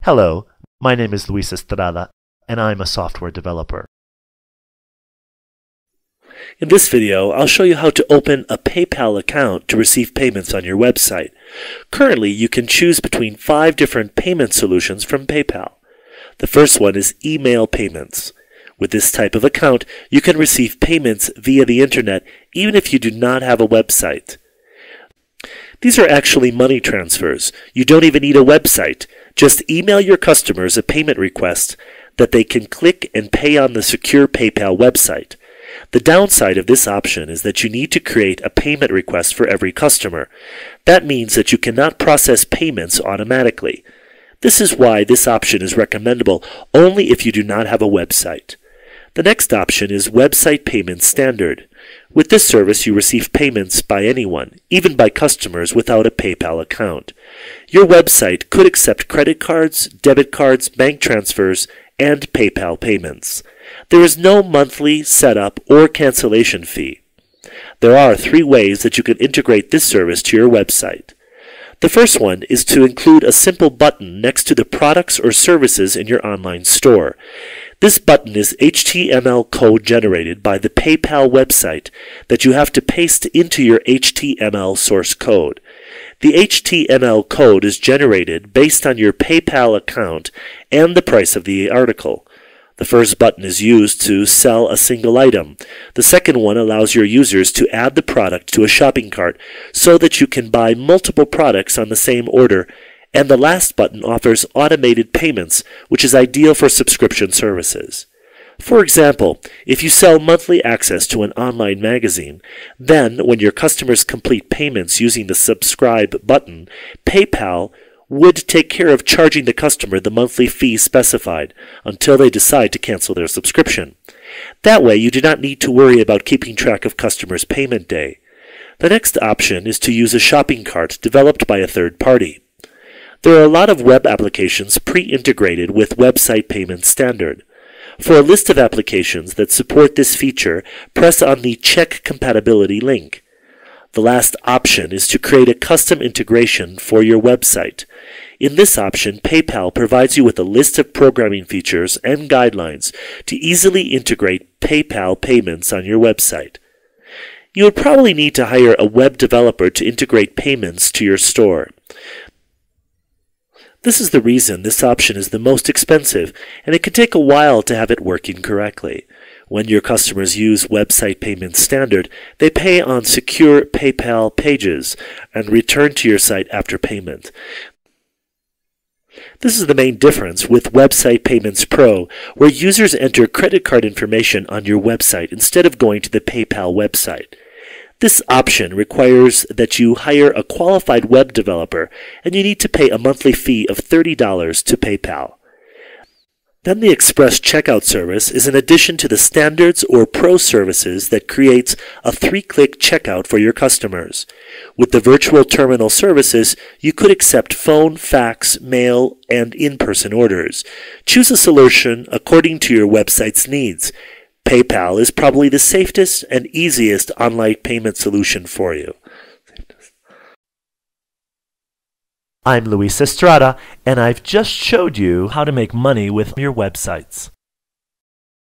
Hello, my name is Luis Estrada, and I'm a software developer. In this video, I'll show you how to open a PayPal account to receive payments on your website. Currently, you can choose between 5 different payment solutions from PayPal. The first one is email payments. With this type of account, you can receive payments via the internet even if you do not have a website. These are actually money transfers. You don't even need a website. Just email your customers a payment request that they can click and pay on the secure PayPal website. The downside of this option is that you need to create a payment request for every customer. That means that you cannot process payments automatically. This is why this option is recommendable only if you do not have a website. The next option is Website Payment Standard. With this service, you receive payments by anyone, even by customers without a PayPal account. Your website could accept credit cards, debit cards, bank transfers, and PayPal payments. There is no monthly setup or cancellation fee. There are 3 ways that you can integrate this service to your website. The first one is to include a simple button next to the products or services in your online store. This button is HTML code generated by the PayPal website that you have to paste into your HTML source code. The HTML code is generated based on your PayPal account and the price of the article. The first button is used to sell a single item. The second one allows your users to add the product to a shopping cart so that you can buy multiple products on the same order. And the last button offers automated payments, which is ideal for subscription services. For example, if you sell monthly access to an online magazine, then when your customers complete payments using the subscribe button, PayPal would take care of charging the customer the monthly fee specified until they decide to cancel their subscription. That way, you do not need to worry about keeping track of customers' payment day. The next option is to use a shopping cart developed by a third party. There are a lot of web applications pre-integrated with Website Payment Standard. For a list of applications that support this feature, press on the Check Compatibility link. The last option is to create a custom integration for your website. In this option, PayPal provides you with a list of programming features and guidelines to easily integrate PayPal payments on your website. You would probably need to hire a web developer to integrate payments to your store. This is the reason this option is the most expensive, and it can take a while to have it working correctly. When your customers use Website Payment Standard, they pay on secure PayPal pages and return to your site after payment. This is the main difference with Website Payments Pro, where users enter credit card information on your website instead of going to the PayPal website. This option requires that you hire a qualified web developer, and you need to pay a monthly fee of $30 to PayPal. Then the Express Checkout service is an addition to the Standards or Pro services that creates a 3-click checkout for your customers. With the virtual terminal services, you could accept phone, fax, mail, and in-person orders. Choose a solution according to your website's needs. PayPal is probably the safest and easiest online payment solution for you. I'm Luis Estrada, and I've just showed you how to make money with your websites.